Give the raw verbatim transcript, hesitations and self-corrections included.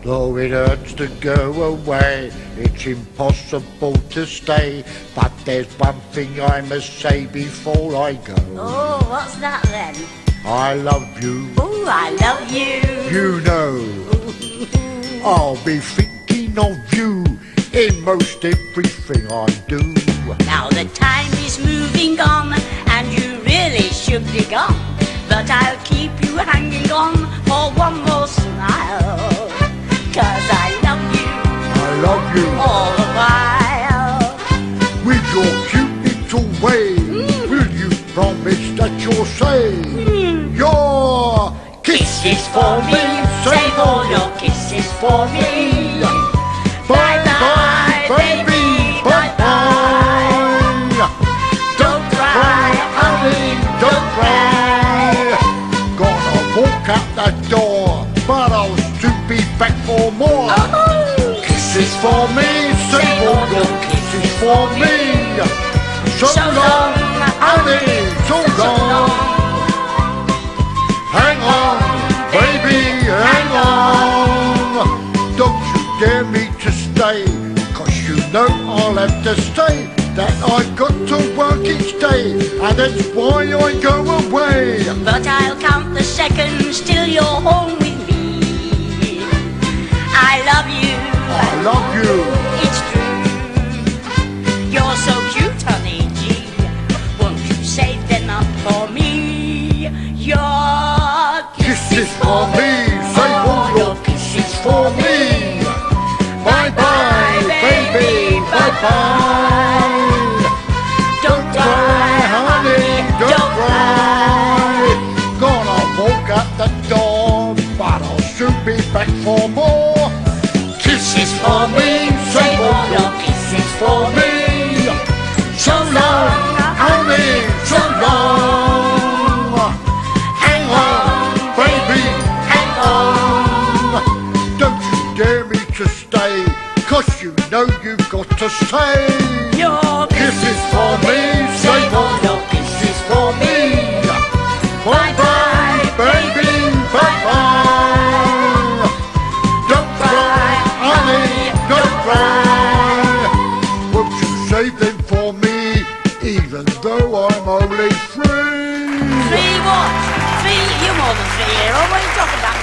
Though it hurts to go away, it's impossible to stay. But there's one thing I must say before I go. Oh, what's that then? I love you. Oh, I love you. You know, I'll be thinking of you in most everything I do. Now the time is moving on, and you really should be gone. But I'll keep you hanging on for one more smile. 'Cause I love you, I love you all the while. with your cute little way. Mm. Will you promise that you'll say Mm. your Kisses for me, save all your kisses for me. Bye bye, baby, bye bye. Don't cry, honey, don't cry. Gonna walk out that door, but I'll soon be back for more. Oh. Kisses for me, save all your kisses for me. So, So long, long, honey, so so long. long. Hang on, baby, hang on. Don't you dare me to stay, 'cause you know I'll have to stay. That I've got to work each day, and that's why I go away. But I'll count the seconds till you're home with me. I love you, I love you. it's true. You're so cute, honey, gee. Won't you save them up for me? Your Kisses for me, save all your kisses for me. Bye bye, baby, bye bye. Don't Cry, honey, don't don't cry. Gonna walk out the door, but I'll soon be back for more. Kisses for me, save all your kisses for me. So long, honey, so long. Hang on, baby, hang on. Don't you dare me to stay, 'cause you know you've got to stay. Your Kisses for me, save all your kisses for me. Bye bye, baby, bye bye. Don't cry, honey, don't cry. Won't you save them for me, even though I'm only three? Three what? Three? You're more than three year old. What are you talking about?